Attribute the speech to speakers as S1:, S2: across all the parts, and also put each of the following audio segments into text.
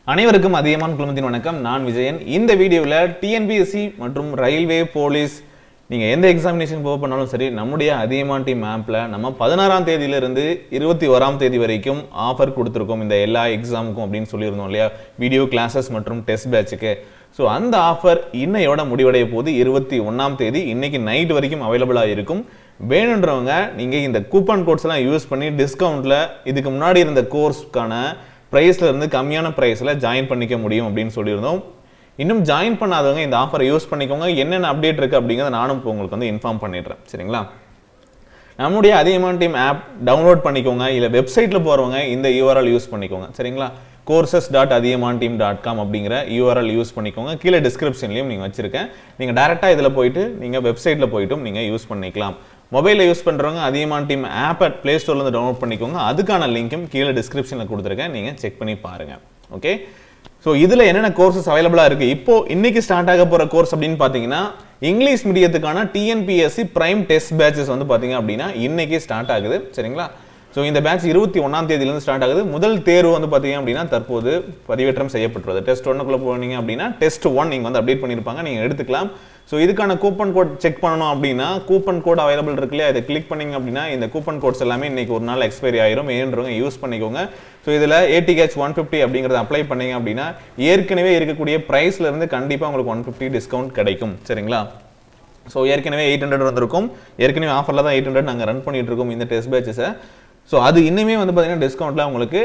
S1: அனைவருக்கும் அதியமான் குழுமத்தின் வணக்கம். நான் விஜயன். இந்த வீடியோவில் டிஎன்பிஎஸ்சி மற்றும் ரயில்வே போலீஸ் நீங்கள் எந்த எக்ஸாமினேஷன் போக பண்ணாலும் சரி, நம்முடைய அதியமான் டீம் ஆப்பில் நம்ம 16ஆம் தேதியிலிருந்து 21ஆம் தேதி வரைக்கும் ஆஃபர் கொடுத்துருக்கோம் இந்த எல்லா எக்ஸாமுக்கும் அப்படின்னு சொல்லியிருந்தோம் இல்லையா, வீடியோ கிளாஸஸ் மற்றும் டெஸ்ட் பேட்சுக்கு. ஸோ அந்த ஆஃபர் இன்னையோட முடிவடைய போது 21ஆம் தேதி இன்னைக்கு நைட் வரைக்கும் அவைலபிளாக இருக்கும். வேணுன்றவங்க நீங்கள் இந்த கூப்பன் கோட்ஸ்லாம் யூஸ் பண்ணி டிஸ்கவுண்ட்டில் இதுக்கு முன்னாடி இருந்த கோர்ஸ்க்கான ப்ரைஸில் இருந்து கம்மியான ப்ரைஸில் ஜாயின் பண்ணிக்க முடியும் அப்படின்னு சொல்லியிருந்தோம். இன்னும் ஜாயின் பண்ணாதவங்க இந்த ஆஃபரை யூஸ் பண்ணிக்கோங்க. என்னென்ன அப்டேட் இருக்குது அப்படிங்கிறத நானும் இப்போ உங்களுக்கு வந்து இன்ஃபார்ம் பண்ணிடுறேன். சரிங்களா, நம்முடைய அதியமான் டீம் ஆப் டவுன்லோட் பண்ணிக்கோங்க. இல்லை வெப்சைட்டில் போகிறவங்க இந்த யூஆர்எல் யூஸ் பண்ணிக்கோங்க. சரிங்களா, courses.athiyamanteam.com அப்படிங்கிற யூஆர்எல் யூஸ் பண்ணிக்கோங்க. கீழே டிஸ்கிரிப்ஷன்லையும் நீங்கள் வச்சுருக்கேன். நீங்கள் டேரெக்டாக இதில் போயிட்டு நீங்கள் வெப்சைட்டில் போய்ட்டும் நீங்கள் யூஸ் பண்ணிக்கலாம். மொபைலில் யூஸ் பண்ணுறவங்க அதியமான் டீம் ஆப்பை ப்ளே ஸ்டோர்லேருந்து டவுன்லோட் பண்ணிக்கோங்க. அதுக்கான லிங்க்கும் கீழே டிஸ்கிரிப்ஷனில் கொடுத்துருக்கேன், நீங்கள் செக் பண்ணி பாருங்கள். ஓகே, ஸோ இதில் என்னென்ன கோர்சஸ் அவைலபிளாக இருக்குது, இப்போது இன்றைக்கி ஸ்டார்ட் ஆக போகிற கோர்ஸ் அப்படின்னு பார்த்தீங்கன்னா இங்கிலீஷ் மீடியத்துக்கான டிஎன்பிஎஸ்சி பிரைம் டெஸ்ட் பேட்சஸ் வந்து பார்த்தீங்க அப்படின்னா இன்றைக்கி ஸ்டார்ட் ஆகுது. சரிங்களா, ஸோ இந்த பேட்ச் 21ஆம் தேதியிலேருந்து ஸ்டார்ட் ஆகுது. முதல் தேர்வு வந்து பார்த்தீங்க அப்படின்னா தற்போது பதிவேற்றம் செய்யப்பட்டுள்ளது. டெஸ்ட் 1க்குள்ளே போனீங்க அப்படின்னா டெஸ்ட் 1 நீங்கள் வந்து அப்டேட் பண்ணியிருப்பாங்க, நீங்கள் எடுத்துக்கலாம். ஸோ இதுக்கான கூப்பன் கோட் செக் பண்ணணும் அப்படின்னா கூப்பன் கோட் அவைலபிள் இருக்கு இல்லையா, இதை கிளிக் பண்ணிங்க அப்படின்னா இந்த கூப்பன் கோட்ஸ் எல்லாமே இன்றைக்கி ஒரு நாள் எக்ஸ்பைரி ஆயிரும். ஏன்றவங்க யூஸ் பண்ணிக்கோங்க. ஸோ இதில் ATH 150 அப்படிங்கிறத அப்ளை பண்ணிங்க அப்படின்னா ஏற்கனவே இருக்கக்கூடிய ப்ரைஸ்லேருந்து கண்டிப்பாக உங்களுக்கு 150 டிஸ்கவுண்ட் கிடைக்கும். சரிங்களா, ஸோ ஏற்கனவே 800 வந்திருக்கும். ஏற்கனவே ஆஃபரில் தான் 800 நாங்கள் ரன் பண்ணிட்டு இருக்கோம் இந்த டெஸ்ட் பேட்சஸை. ஸோ அது இன்னுமே வந்து பார்த்தீங்கன்னா டிஸ்கவுண்ட்டில் உங்களுக்கு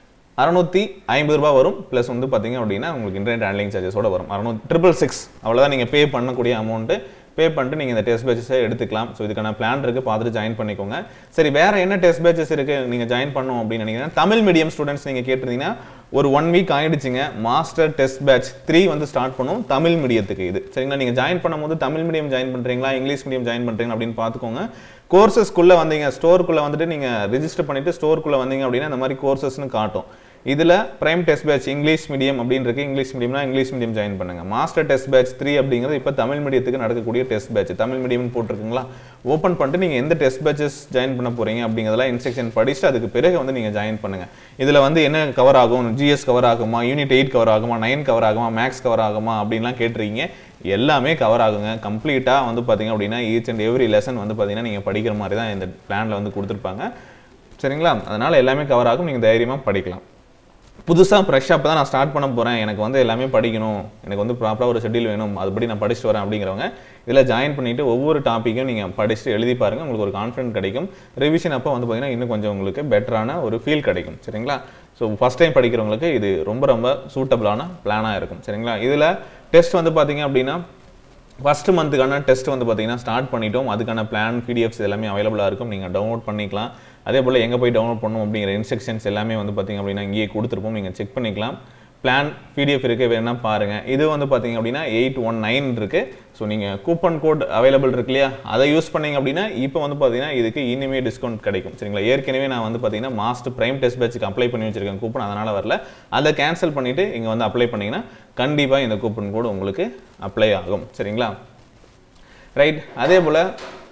S1: 650 ரூபா வரும். ப்ளஸ் வந்து பார்த்தீங்க அப்படின்னா உங்களுக்கு இன்டர்நெட் ஹேண்ட்லிங் சார்ஜஸோட வரும் 666. அவ்வளோதான் நீங்கள் பே பண்ணக்கூடிய அமௌண்ட்டு. பே பண்ணிட்டு நீங்கள் இந்த டெஸ்ட் பேட்சஸை எடுத்துக்கலாம். ஸோ இதுக்கான பிளான் இருக்குது, பார்த்துட்டு ஜாயின் பண்ணிக்கோங்க. சரி, வேறு என்ன டெஸ்ட் பேட்சஸ் இருக்குது நீங்கள் ஜாயின் பண்ணணும் அப்படின்னு நினைக்கிறேன். தமிழ் மீடியம் ஸ்டூடெண்ட்ஸ் நீங்கள் கேட்டிருந்தீங்கன்னா ஒரு 1 வீக் ஆகிடுச்சிங்க. மாஸ்டர் டெஸ்ட் பேட்ச் 3 வந்து ஸ்டார்ட் பண்ணும் தமிழ் மீடியத்துக்கு இது. சரிங்களா, நீங்கள் ஜாயின் பண்ணும்போது தமிழ் மீடியம் ஜாயின் பண்ணுறீங்களா இங்கிலீஷ் மீடியம் ஜாயின் பண்ணுறீங்களா அப்படின்னு பார்த்துக்கோங்க. கோர்சஸ்க்குள்ளே வந்தீங்க, ஸ்டோருக்குள்ளே வந்துட்டு நீங்கள் ரிஜிஸ்டர் பண்ணிவிட்டு ஸ்டோருக்குள்ளே வந்தீங்க அப்படின்னா இந்த மாதிரி கோர்சஸ்னு காட்டும். இதில் prime test batch English medium அப்படின்னு இருக்கு. இங்கிலீஷ் மீடியம்னா இங்கிலீஷ் மீடியம் ஜாயின் பண்ணுங்க. மாஸ்டர் டெஸ்ட் பேட்ச் 3 அப்படிங்கிறது இப்போ தமிழ் மீடியத்துக்கு நடக்கக்கூடிய டெஸ்ட் பேட்ச். தமிழ் மீடியம்னு போட்டிருக்குங்களா, ஓப்பன் பண்ணிட்டு நீங்கள் எந்த டெஸ்ட் பேட்சஸ் ஜாயின் பண்ண போகிறீங்க அப்படிங்கிறதெல்லாம் இன்ஸ்ட்ரக்ஷன் படிச்சுட்டு அதுக்கு பிறகு வந்து நீங்கள் ஜாயின் பண்ணுங்க. இதில் வந்து என்ன கவர் ஆகும், GS கவர் ஆகுமா, யூனிட் 8 கவர் ஆகுமா, 9 கவர் ஆகுமா, மேக்ஸ் கவர் ஆகுமா அப்படின்லாம் கேட்டிருக்கீங்க. எல்லாமே கவர் ஆகுங்க. கம்ப்ளீட்டாக வந்து பார்த்தீங்க அப்படின்னா ஈச் அண்ட் எவ்ரி லெசன் வந்து பார்த்தீங்கன்னா நீங்கள் படிக்கிற மாதிரி தான் இந்த பிளானில் வந்து கொடுத்துருப்பாங்க. சரிங்களா, அதனால் எல்லாமே கவர் ஆகும், நீங்கள் தைரியமாக படிக்கலாம். புதுசாக ஃப்ரெஷ்ஷாக இப்போ தான் நான் ஸ்டார்ட் பண்ண போகிறேன், எனக்கு வந்து எல்லாமே படிக்கணும், எனக்கு வந்து ப்ராப்பராக ஒரு ஷெட்யூல் வேணும், அதுபடி நான் படிச்சுட்டு வரேன் அப்படிங்கிறவங்க இதில் ஜாயின் பண்ணிவிட்டு ஒவ்வொரு டாப்பிக்கும் நீங்கள் படிச்சுட்டு எழுதி பாருங்கள். உங்களுக்கு ஒரு கான்ஃபிடென்ட் கிடைக்கும். ரிவிஷன் அப்போ வந்து பார்த்தீங்கன்னா இன்னும் கொஞ்சம் உங்களுக்கு பெட்டரான ஒரு ஃபீல் கிடைக்கும். சரிங்களா, ஸோ ஃபஸ்ட் டைம் படிக்கிறவங்களுக்கு இது ரொம்ப ரொம்ப சூட்டபிளான பிளானாக இருக்கும். சரிங்களா, இதில் டெஸ்ட் வந்து பார்த்தீங்க அப்படின்னா ஃபஸ்ட்டு மந்த்துக்கான டெஸ்ட் வந்து பார்த்தீங்கன்னா ஸ்டார்ட் பண்ணிட்டோம். அதுக்கான பிளான் PDFs எல்லாமே அவைலபிளாக இருக்கும், நீங்கள் டவுன்லோட் பண்ணிக்கலாம். அதே போல் எங்கே போய் டவுன்லோட் பண்ணணும் அப்படிங்கிற இன்ஸ்ட்ரக்ஷன்ஸ் எல்லாமே வந்து பார்த்தீங்க அப்படின்னா இங்கேயே கொடுத்துருப்போம், நீங்கள் செக் பண்ணிக்கலாம். பிளான் PDF இருக்குது, வேணும்னா பாருங்கள். இது வந்து பார்த்தீங்க அப்படின்னா 819 இருக்குது. ஸோ நீங்கள் கூப்பன் கோட் அவைலபிள் இருக்கு இல்லையா, அதை யூஸ் பண்ணிங்க அப்படின்னா இப்போ வந்து பார்த்தீங்கன்னா இதுக்கு இனிமேல் டிஸ்கவுண்ட் கிடைக்கும். சரிங்களா, ஏற்கனவே நான் வந்து பார்த்தீங்கன்னா மாஸ்டர் பிரைம் டெஸ்ட் பேட்சுக்கு அப்ளை பண்ணி வச்சிருக்கேன் கூப்பன், அதனால் வரல. அதை கேன்சல் பண்ணிவிட்டு இங்கே வந்து அப்ளை பண்ணிங்கன்னா கண்டிப்பாக இந்த கூப்பன் கோட் உங்களுக்கு அப்ளை ஆகும். சரிங்களா, ரைட். அதே போல்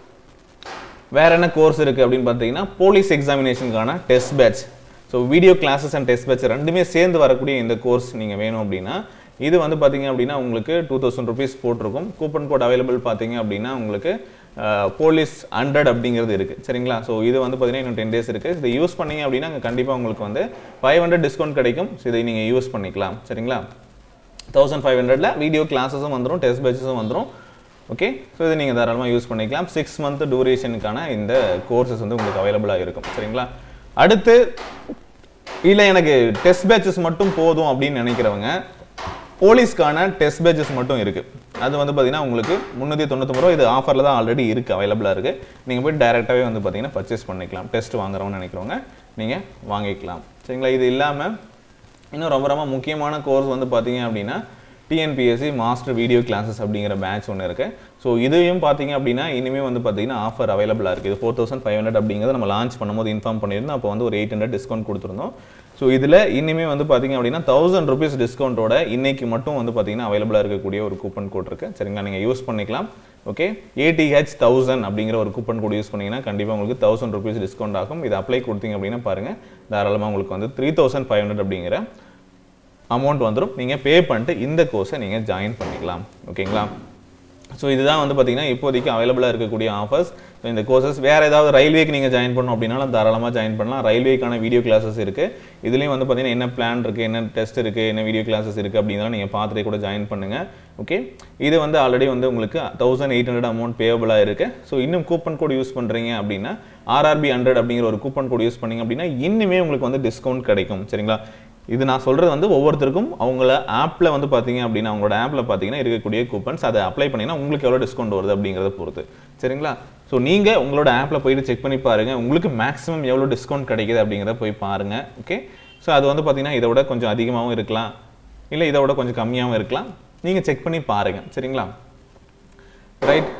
S1: வேறு என்ன கோர்ஸ் இருக்குது அப்படின்னு பார்த்தீங்கன்னா போலீஸ் எக்ஸாமினேஷனுக்கான test batch. So video classes and test batch ரெண்டுமே சேர்ந்து வரக்கூடிய இந்த கோர்ஸ் நீங்கள் வேணும் அப்படின்னா இது வந்து பார்த்தீங்க அப்படின்னா உங்களுக்கு 2000 rupees போட்டிருக்கும். கூப்பன் கோட் அவைலபிள் பார்த்தீங்க அப்படின்னா உங்களுக்கு போலீஸ் 100 அப்படிங்கிறது இருக்குது. சரிங்களா, ஸோ இது வந்து பார்த்தீங்கன்னா இன்னும் 10 days இருக்குது. இதை யூஸ் பண்ணிங்க அப்படின்னா கண்டிப்பாக உங்களுக்கு வந்து 500 டிஸ்கவுண்ட் கிடைக்கும். ஸோ இதை நீங்கள் யூஸ் பண்ணிக்கலாம். சரிங்களா, 1500ல் வீடியோ கிளாஸஸும் வந்துடும், டெஸ்ட் பேட்சஸும் வந்துடும். ஓகே, ஸோ இது நீங்கள் தாராளமாக யூஸ் பண்ணிக்கலாம். 6 month டூரேஷனுக்கான இந்த கோர்சஸ் வந்து உங்களுக்கு அவைலபிளாக இருக்கும். சரிங்களா, அடுத்து இல்லை எனக்கு டெஸ்ட் பேட்சஸ் மட்டும் போதும் அப்படின்னு நினைக்கிறவங்க போலீஸ்க்கான டெஸ்ட் பேட்சஸ் மட்டும் இருக்குது. அது வந்து பார்த்தீங்கன்னா உங்களுக்கு 399 ரூபா. இது ஆஃபரில் தான் ஆல்ரெடி இருக்குது, அவைலபிளாக இருக்குது. நீங்கள் போய் டைரெக்டாகவே வந்து பார்த்தீங்கன்னா பர்ச்சேஸ் பண்ணிக்கலாம். டெஸ்ட் வாங்குறவங்க நினைக்கிறவங்க நீங்கள் வாங்கிக்கலாம். சரிங்களா, இது இல்லாமல் இன்னும் ரொம்ப ரொம்ப முக்கியமான கோர்ஸ் வந்து பார்த்தீங்க அப்படின்னா TNPSC மாஸ்டர் வீடியோ கிளாஸஸ் அப்படிங்கிற பேட்ச் ஒன்று இருக்குது. ஸோ இதையும் பார்த்தீங்க அப்படின்னா இனிமேல் வந்து பார்த்தீங்கன்னா ஆஃபர் அவைலபிளாக இருக்குது. இது 4500 அப்படிங்கிறத நம்ம லான்ச் பண்ணும்போது இன்ஃபார்ம் பண்ணியிருந்தோம். அப்போ வந்து ஒரு 800 டிஸ்கவுண்ட் கொடுத்துருந்தோம். ஸோ இதில் இனிமேல் வந்து பார்த்தீங்க அப்படின்னா 1000 rupees டிஸ்கவுண்ட்டோட இன்னைக்கு மட்டும் வந்து பார்த்தீங்கன்னா அவைலபிளாக இருக்கக்கூடிய ஒரு கூப்பன் கோட் இருக்குது. சரிங்களா, நீங்கள் யூஸ் பண்ணிக்கலாம். ஓகே, ATH 1000 அப்படிங்கிற ஒரு கூப்பன் கோட் யூஸ் பண்ணிங்கன்னா கண்டிப்பாக உங்களுக்கு 1000 rupees டிஸ்கவுண்ட் ஆகும். இது அப்ளை கொடுத்தீங்க அப்படின்னா பாருங்கள் தாராளமாக உங்களுக்கு வந்து 3500 அப்படிங்கிற அமௌண்ட் வந்துரும் நீங்க பே பண்ணிட்டு இந்த கோர்ஸை நீங்க ஜாயின் பண்ணிக்கலாம் ஓகேங்களா சோ இதுதான் வந்து பாத்தீங்கன்னா இப்போதைக்கு அவேலபிளா இருக்கக்கூடிய ஆஃபர்ஸ் இந்த கோர்சஸ் வேற ஏதாவது ரயில்வேக்கு நீங்க ஜாயின் பண்ணனும் அப்படினாலும் தாராளமா ஜாயின் பண்ணலாம் ரயில்வேக்கான வீடியோ கிளாसेस இருக்கு இதுலயும் வந்து பாத்தீங்கன்னா என்ன பிளான் இருக்கு என்ன டெஸ்ட் இருக்கு என்ன வீடியோ கிளாसेस இருக்கு அப்படினா நீங்க பார்த்துட்டே கூட ஜாயின் பண்ணுங்க ஓகே இது வந்து ஆல்ரெடி வந்து உங்களுக்கு 1800 அமௌண்ட் பேயபிளா இருக்கு சோ இன்னும் கூப்பன் கோட் யூஸ் பண்றீங்க அப்படினா RRB 100 அப்படிங்கற ஒரு கூப்பன் கோட் யூஸ் பண்ணீங்க அப்படினா இன்னுமே உங்களுக்கு வந்து டிஸ்கவுண்ட் கிடைக்கும் சரிங்களா இது நான் சொல்றது வந்து ஒவ்வொருத்தருக்கும் அவங்கள ஆப்ல வந்து பாத்தீங்க அப்படினா அவங்களோட ஆப்ல பாத்தீங்கன்னா இருக்கக்கூடிய கூப்பன்ஸ் அதை அப்ளை பண்ணினா உங்களுக்கு எவ்வளவு டிஸ்கவுண்ட் வருது அப்படிங்கறத பொறுத்து சரிங்களா சோ நீங்க உங்களோட ஆப்ல போய் செக் பண்ணி பாருங்க உங்களுக்கு மேக்ஸिमम எவ்வளவு டிஸ்கவுண்ட் கிடைக்குது அப்படிங்கறத போய் பாருங்க ஓகே சோ அது வந்து பாத்தீங்கன்னா இத விட கொஞ்சம் அதிகமாவும் இருக்கலாம் இல்ல இத விட கொஞ்சம் கம்மியாவும் இருக்கலாம் நீங்க செக் பண்ணி பாருங்க சரிங்களா ரைட்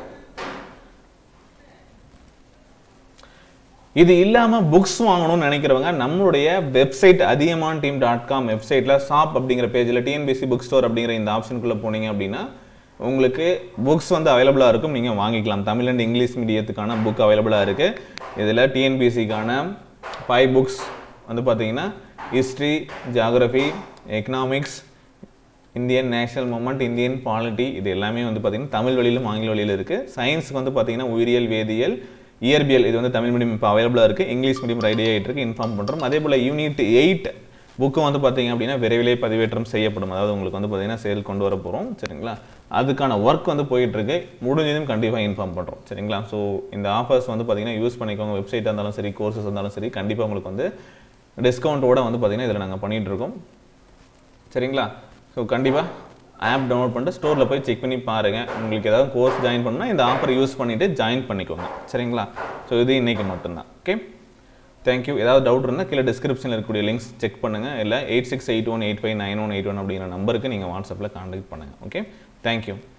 S1: இது இல்லாம books வாங்கணும்னு நினைக்கிறவங்க நம்மளுடைய வெப்சைட் athiyamanteam.com வெப்சைட்ல ஷாப் அப்படிங்கற பேஜ்ல TNPSC book store அப்படிங்கற இந்த ஆப்ஷனுக்குள்ள போனீங்க அப்படினா உங்களுக்கு books வந்து அவேலபிளா இருக்கும் நீங்க வாங்கிக்கலாம் தமிழ் and இங்கிலீஷ் மீடியத்துக்கான book அவேலபிளா இருக்கு இதுல TNPSC கான 5 books வந்து பாத்தீங்கன்னா history geography economics Indian national movement Indian polity இது எல்லாமே வந்து பாத்தீங்கன்னா தமிழ் வழியிலும் ஆங்கில வழியிலும் இருக்கு சயின்ஸ்க்கு வந்து பாத்தீங்கன்னா உயிரியல் வேதியியல் இயற்பியல் இது வந்து தமிழ் மீடியம் இப்ப அவேலபிளா இருக்கு இங்கிலீஷ் மீடியம் ரெடி ஆயிட்டு இருக்கு இன்ஃபார்ம் பண்றோம் அதே போல யூனிட் 8 புக் வந்து பாத்தீங்க அப்படினா விரைவிலே பதிவேற்றம் செய்யப்படும் அதாவது உங்களுக்கு வந்து பாத்தீங்கன்னா சேல் கொண்டு வர போறோம் சரிங்களா அதுக்கான வர்க் வந்து போயிட்டு இருக்கு முடிஞ்சதும் கண்டிப்பா இன்ஃபார்ம் பண்றோம் சரிங்களா சோ இந்த ஆஃபர்ஸ் வந்து பாத்தீங்கன்னா யூஸ் பண்ணிக்கோங்க வெப்சைட்டா இருந்தாலும் சரி கோர்சஸ் இருந்தாலும் சரி கண்டிப்பா உங்களுக்கு வந்து டிஸ்கவுண்டோட வந்து பாத்தீங்கன்னா இதல நாங்க பண்ணிட்டு இருக்கோம் சரிங்களா சோ கண்டிப்பா ஆப் டவுன்லோட் பண்ணிட்டு ஸ்டோர்ல போய் செக் பண்ணி பாருங்க உங்களுக்கு ஏதாவது கோர்ஸ் ஜாயின் பண்ணனும்னா இந்த ஆஃபர் யூஸ் பண்ணிட்டு ஜாயின் பண்ணிக்கோங்க சரிங்களா சோ இது இன்னைக்கு மட்டும் தான் ஓகே Thank you ஏதாவது டவுட் இருந்தா கீழ டிஸ்கிரிப்ஷன்ல இருக்கக்கூடிய லிங்க்ஸ் செக் பண்ணுங்க இல்ல 8681859181 அப்படிங்கற நம்பருக்கு நீங்க வாட்ஸ்அப்ல கான்டாக்ட் பண்ணுங்க ஓகே Thank you